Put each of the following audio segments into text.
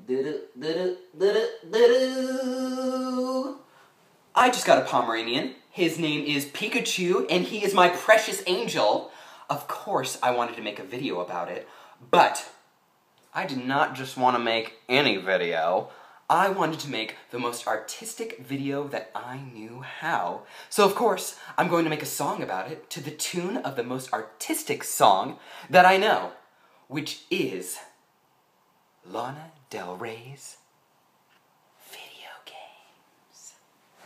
I just got a Pomeranian. His name is Pikachu, and he is my precious angel. Of course, I wanted to make a video about it, but I did not just want to make any video. I wanted to make the most artistic video that I knew how. So of course, I'm going to make a song about it to the tune of the most artistic song that I know, which is Lana Del Ray's Video Games.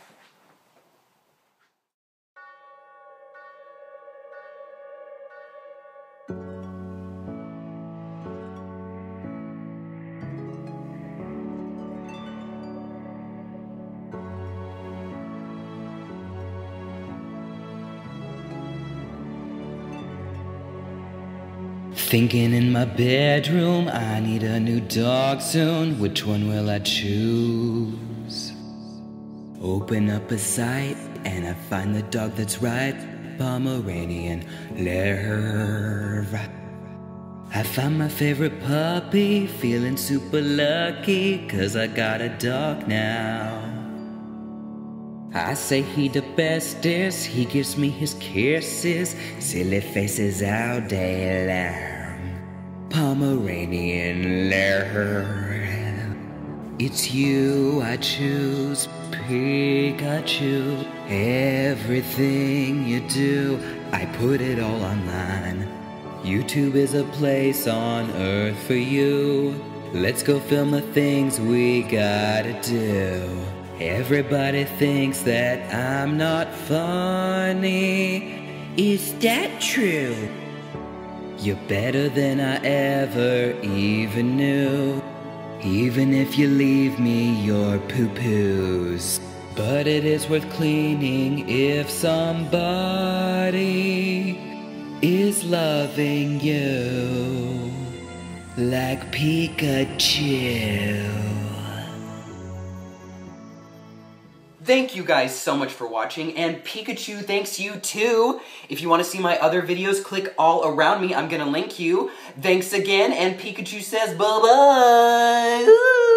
Thinking in my bedroom, I need a new dog soon. Which one will I choose? Open up a site and I find the dog that's right. Pomeranian Lerv. I found my favorite puppy, feeling super lucky, 'cause I got a dog now. I say he the bestest, he gives me his kisses, silly faces all day long. Pomeranian Lerv. It's you I choose, Pikachu. Everything you do, I put it all online. YouTube is a place on earth for you. Let's go film the things we gotta do. Everybody thinks that I'm not funny. Is that true? You're better than I ever even knew. Even if you leave me your poo-poos. But it is worth cleaning if somebody is loving you like Pikachu. Thank you guys so much for watching, and Pikachu thanks you too. If you want to see my other videos, click all around me. I'm gonna link you. Thanks again, and Pikachu says bye-bye.